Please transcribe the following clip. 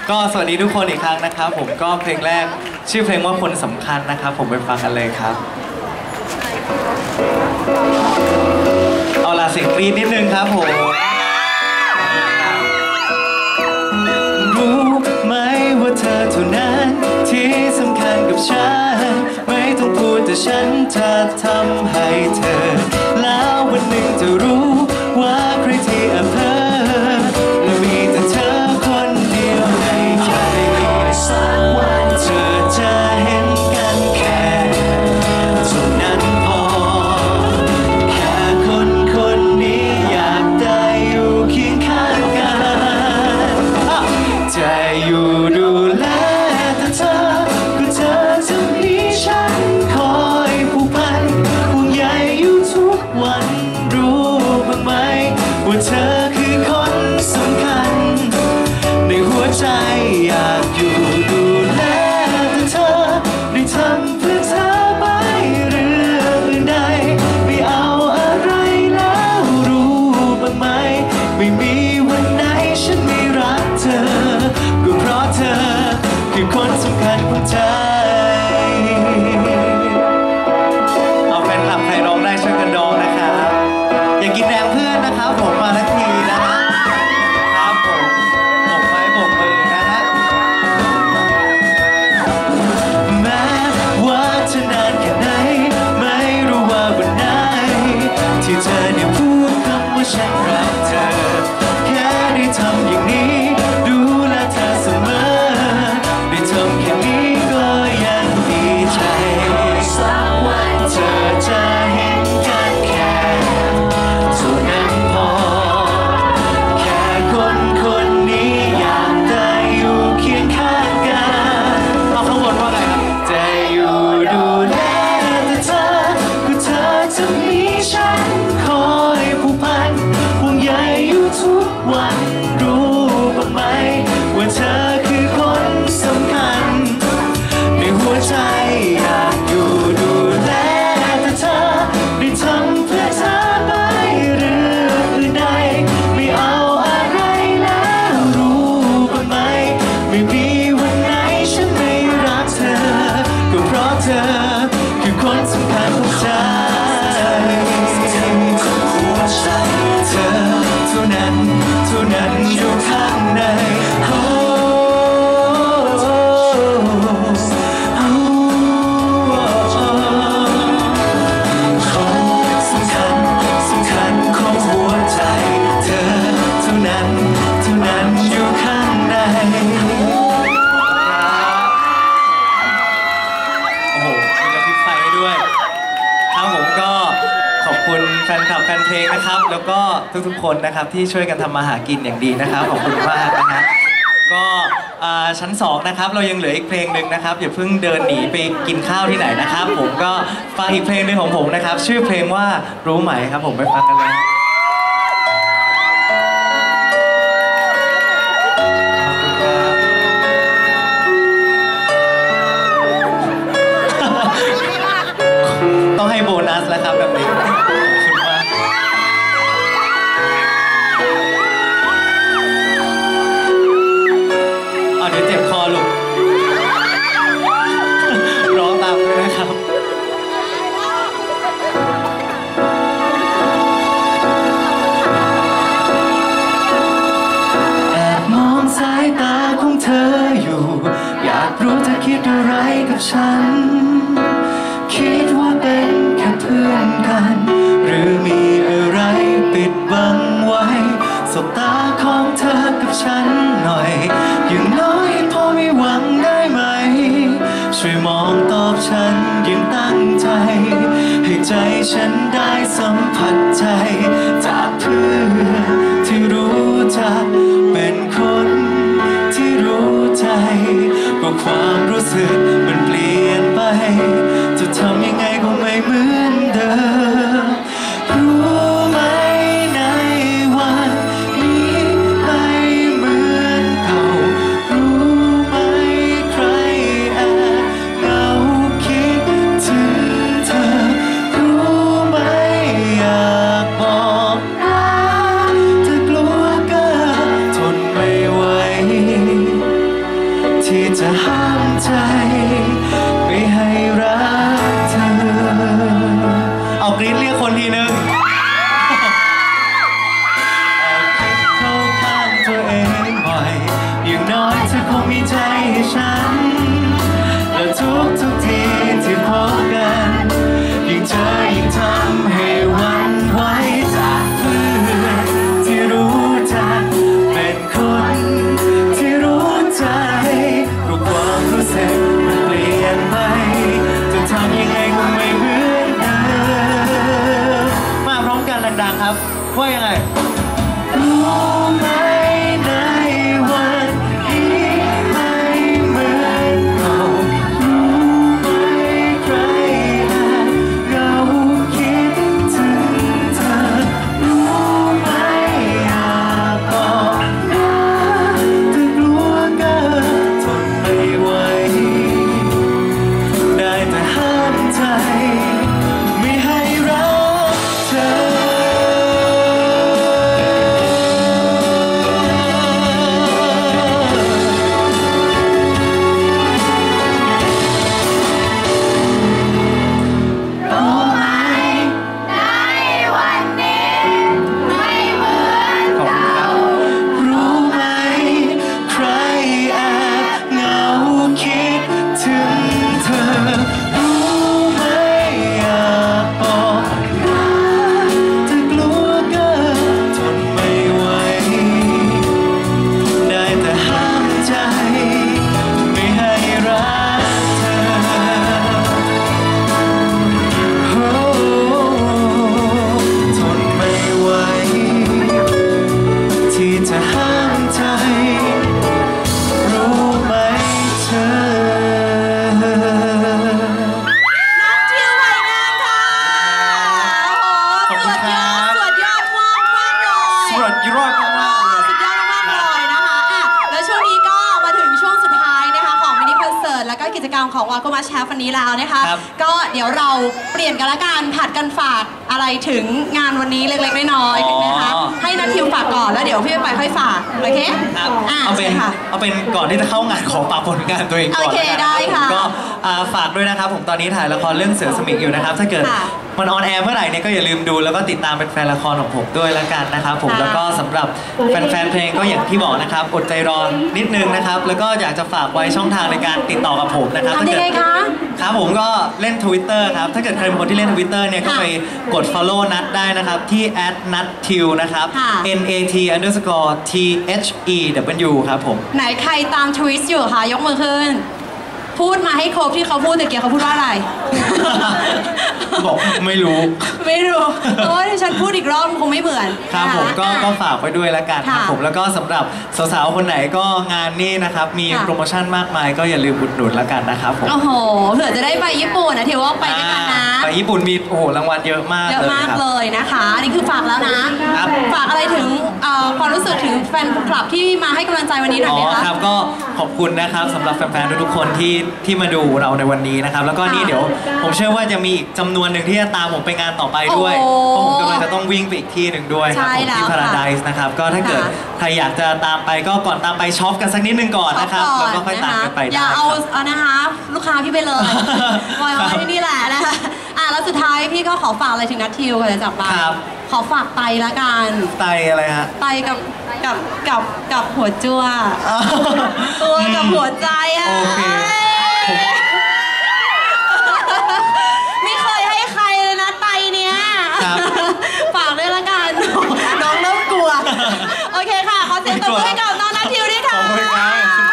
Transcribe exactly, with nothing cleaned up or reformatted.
ก็สวัสดีทุกคนอีกครั้งนะครับผมก็เพลงแรกชื่อเพลงว่าคนสำคัญนะครับผมไปฟังกันเลยครับเอาล่ะเสียงกรี๊ดนิดนึงครับผมรู้ไหมว่าเธอเท่านั้นที่สำคัญกับฉันไม่ต้องพูดแต่ฉันจะทำให้เธอแล้ววันหนึ่งจะรู้ว่าใครที่อำเภอและมีแต่เธอคนเดียวในใจสักวันเธอจะเห็นกันแค่เท่านั้นพอแค่คนคนนี้อยากได้อยู่เคียงข้างกันจะอยู่ดูแลแต่เธอก็เธอจะมีฉันคอยผูกพันห่วงใยอยู่ทุกวันรู้บ้างไหมว่าเธอคือคนสำคัญในหัวใจอยากอยู่ดูแลแต่เธอได้ทำเพื่อเธอไปเรื่องอื่นใดไม่เอาอะไรแล้วรู้บ้างไหมไม่มีวันไหนฉันไม่รักเธอก็เพราะเธอคือคนสำคัญของใจเอาแฟนคลับใครร้องได้ช่วยกันร้องนะครับอย่ากินแรงเพื่อนนะครับผมมาทักทีนะฮะครับผมโบกไม้โบกมือนะฮะแม้ว่าจะนานแค่ไหนไม่รู้ว่าวันไหนที่เธอได้พูดคำว่าฉันรักเธอแค่ได้ทำอย่างนี้ดูแลเธอเสมอได้ทำแค่นี้ก็ยังดีใจสักวันเธอจะเห็นกันแค่เท่านั้นพอแค่คนคนนี้อยากได้อยู่เคียงข้างกันเอาข้างบนว่าไงครับจะอยู่ดูแลแต่เธอก็เธอจะมีฉันคอยผูกพันห่วงใยอยู่ทุกวันรู้บ้างไหมว่าเธอคือคนสำคัญในหัวใจอยากอยู่ดูแลแต่เธอได้ทำเพื่อเธอไปเรื่องอื่นใดไม่เอาอะไรแล้วรู้บ้างไหมไม่มีวันไหนฉันไม่รักเธอก็เพราะเธอคือคนสำคัญของใจหัวใจเธอเท่านั้นเท่านั้นอยู่ข้างในโอ้แฟนคลับแฟนเพลงนะครับแล้วก็ทุกๆคนนะครับที่ช่วยกันทำมาหากินอย่างดีนะครับขอบคุณมากนะฮะก็ชั้นสองนะครับเรายังเหลืออีกเพลงหนึ่งนะครับอย่าเพิ่งเดินหนีไปกินข้าวที่ไหนนะครับผมก็ฟังอีกเพลงหนึ่งของผมนะครับชื่อเพลงว่ารู้ไหมครับผมไปฟังกันเลยต้องให้โบนัสแล้วครับแบบนี้เดี๋ยวเจ็บคอลูกร้องตามด้วยนะครับแอบมองสายตาของเธออยู่อยากรู้เธอคิดอะไรกับฉันคิดว่าเป็นแค่เพื่อนกันหรือมีอะไรปิดบังไว้สบตาของเธอกับฉันหน่อยอย่างน้อยพอมีหวังได้ไหมช่วยมองตอบฉันอย่างตั้งใจให้ใจฉันได้สัมผัสใจจากเพื่อนที่รู้จักเป็นคนที่รู้ใจก็ความรู้สึกมันเปลี่ยนไปจะทำยังไงก็ไม่เหมือนเดิมรู้ไหมในวันนี้ไม่เหมือนเก่ารู้ไหมใครแอบเหงาคิดถึงเธอรู้ไหมอยากบอกรักเธอกลัวเกินทนไม่ไหวจะห้ามใจไม่ให้รักเธอเอากรี๊ดเรียกคนทีนึงเข้าข้างตัวเองบ่อยอย่างน้อยเธอคงมีใจให้ฉันและทุกทุกทีที่พบกันยิ่งเจอยิ่งทำให้หวั่นไหวจากเพื่อนที่รู้จักเป็นคนที่รู้ใจรู้ความรู้สึกมันเปลี่ยนไปจะทำยังไงก็ไม่เหมือนเดิมมาพร้อมกันดังๆครับว่ายังไงรู้ไหมในวันนี้ไม่เหมือนเก่ารู้ไหมใครแอบเหงาคิดถึงเธอรู้ไหมอยากบอกรักแต่กลัวเกินทนไม่ไหวได้แต่ห้ามใจไม่ให้รักเธอจะห้ามใจรู้ไหมเธอน้องทิวไหวงามค่ะโอ้โหสุดยอดสุดยอดมากมากเลยสุดยอดมากมากเลยสุดยอดมากเลยนะคะอ่ะแล้วช่วงนี้ก็มาถึงช่วงสุดท้ายนะคะของมินิคอนเสิร์ตแล้วก็กิจกรรมของวาโกมาแชฟวันนี้แล้วนะคะก็เดี๋ยวเราเปลี่ยนกันละกันผัดกันฝากอะไรถึงงานวันนี้เล็กๆน้อยๆนะคะให้นัททิวฝากก่อนแล้วเดี๋ยวพี่ไปค่อยฝากโอเคเอาเป็นเอาเป็นก่อนที่จะเข้างานของฝากผลงานตัวเองก่อนโอเคได้ค่ะก็ฝากด้วยนะครับผมตอนนี้ถ่ายละครเรื่องเสือสมิงอยู่นะครับถ้าเกิดมันออนแอร์เมื่อไหร่เนี่ยก็อย่าลืมดูแล้วก็ติดตามเป็นแฟนละครของผมด้วยแล้วกันนะครับผมแล้วก็สำหรับแฟนๆเพลงก็อย่างที่บอกนะครับอดใจรอนิดนึงนะครับแล้วก็อยากจะฝากไว้ช่องทางในการติดต่อกับผมนะครับทำยังไงคะครับผมก็เล่น Twitter ครับถ้าเกิดใครเป็นคนที่เล่น Twitter เนี่ยก็ไปกด follow นัทได้นะครับที่ แอท นัททิว นะครับ N A T underscore T H E W ครับผมไหนใครตามทวิตอยู่คะยกมือขึ้นพูดมาให้ครบที่เขาพูดตะเกียบเขาพูดว่าอะไรบอกไม่รู้ไม่รู้เพราะว่าที่ฉันพูดอีกรอบคงไม่เหมือนครับผมก็ก็ฝากไว้ด้วยแล้วกันครับผมแล้วก็สำหรับสาวๆคนไหนก็งานนี้นะครับมีโปรโมชั่นมากมายก็อย่าลืมอุดหนุนแล้วกันนะครับผมโอ้โหเผื่อจะได้ไปญี่ปุ่นนะถือว่าไปด้วยกันนะไปญี่ปุ่นมีโอ้โหรางวัลเยอะมากเยอะมากเลยนะคะนี่คือฝากแล้วนะฝากอะไรถึงความรู้สึกถึงแฟนคลับที่มาให้กำลังใจวันนี้หน่อยไหมคะครับก็ขอบคุณนะครับสำหรับแฟนๆทุกๆคนที่ที่มาดูเราในวันนี้นะครับแล้วก็นี่เดี๋ยวผมเชื่อว่าจะมีอีกจำนวนหนึ่งที่จะตามผมไปงานต่อไปด้วยเพราะผมกำลังจะต้องวิ่งไปอีกที่หนึ่งด้วยครับที่พาราไดซ์นะครับก็ถ้าเกิดใครอยากจะตามไปก็ก่อนตามไปช็อปกันสักนิดนึงก่อนนะครับแล้วก็ค่อยตามกันไปได้อย่าเอาเอานะคะลูกค้าพี่ไปเลยไว้ไว้ที่นี่แหละนะคะอ่ะแล้วสุดท้ายพี่ก็ขอฝากอะไรถึงนัททิวก่อนจะจับไปขอฝากไตละกันไตอะไรฮะไตกับกับกับกับหัวจั่วตัวกับหัวใจอ่ะไม่เคยให้ใครเลยนะไตเนี้ยฝากด้วยละกันน้องเริ่มกลัวโอเคค่ะขอเสียงตบมือให้กับน้องนัททิวด้วยค่ะ